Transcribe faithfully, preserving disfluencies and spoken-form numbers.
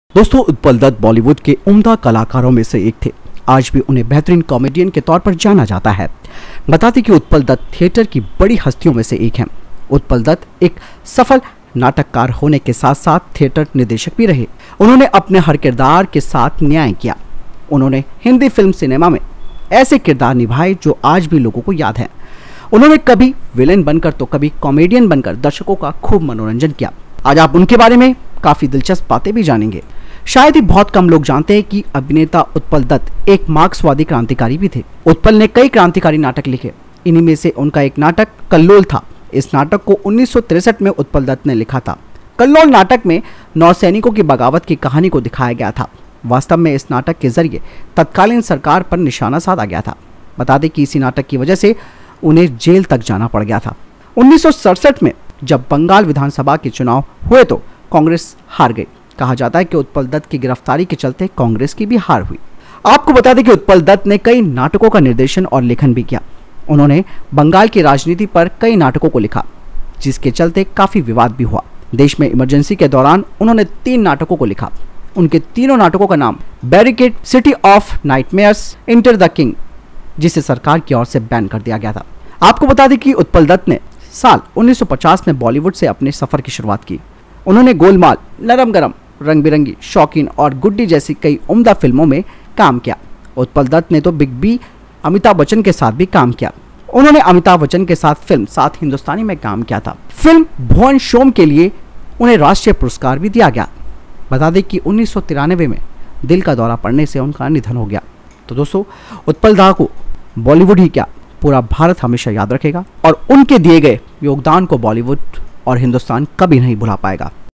दोस्तों, उत्पल दत्त बॉलीवुड के उम्दा कलाकारों में से एक थे। आज भी उन्हें बेहतरीन कॉमेडियन के तौर पर जाना जाता है। बता दें कि उत्पल दत्त थिएटर की बड़ी हस्तियों में से एक हैं। उत्पल दत्त एक सफल नाटककार होने के साथ साथ थिएटर निर्देशक भी रहे। उन्होंने अपने हर किरदार के साथ न्याय किया। उन्होंने हिंदी फिल्म सिनेमा में ऐसे किरदार निभाए जो आज भी लोगों को याद हैं। उन्होंने कभी विलेन बनकर तो कभी कॉमेडियन बनकर दर्शकों का खूब मनोरंजन किया। आज आप उनके बारे में काफी दिलचस्प बातें भी जानेंगे। शायद ही बहुत कम लोग जानते हैं कि अभिनेता उत्पल दत्त एक मार्क्सवादी क्रांतिकारी भी थे। उत्पल ने कई क्रांतिकारी नाटक लिखे। इन्हीं में से उनका एक नाटक कल्लोल था। इस नाटक को उन्नीस सौ तिरसठ में उत्पल दत्त ने लिखा था। कल्लोल नाटक में नौसैनिकों की बगावत की कहानी को दिखाया गया था। वास्तव में इस नाटक के जरिए तत्कालीन सरकार पर निशाना साधा गया था। बता दें कि इसी नाटक की वजह से उन्हें जेल तक जाना पड़ गया था। उन्नीस सौ सड़सठ में जब बंगाल विधानसभा के चुनाव हुए तो कांग्रेस हार गई। कहा जाता है कि उत्पल दत्त की गिरफ्तारी के चलते कांग्रेस की भी हार हुई। आपको बता दें कि उत्पल दत्त ने कई नाटकों का निर्देशन और लेखन भी किया। उन्होंने बंगाल की राजनीति पर कई नाटकों को लिखा, जिसके चलते काफी विवाद भी हुआ। देश में इमरजेंसी के दौरान उन्होंने तीन नाटकों को लिखा। उनके तीनों नाटकों का नाम barricade, city of nightmares, enter the king, जिसे सरकार की ओर से बैन कर दिया गया था। आपको बता दें कि उत्पल दत्त ने साल उन्नीस सौ पचास में बॉलीवुड से अपने सफर की शुरुआत की। उन्होंने गोलमाल, नरम गरम, रंग बिरंगी, शौकीन और गुड्डी जैसी कई उम्दा फिल्मों में काम किया। उत्पल दत्त ने तो बिग बी अमिताभ बच्चन के साथ भी काम किया। उन्होंने अमिताभ बच्चन के साथ फिल्म सात हिंदुस्तानी में काम किया था। फिल्म भुवन शोम के लिए उन्हें राष्ट्रीय पुरस्कार भी दिया गया। बता दें कि उन्नीस सौ तिरानवे में दिल का दौरा पड़ने से उनका निधन हो गया। तो दोस्तों, उत्पल दत्त को बॉलीवुड ही क्या पूरा भारत हमेशा याद रखेगा और उनके दिए गए योगदान को बॉलीवुड और हिंदुस्तान कभी नहीं भुला पाएगा।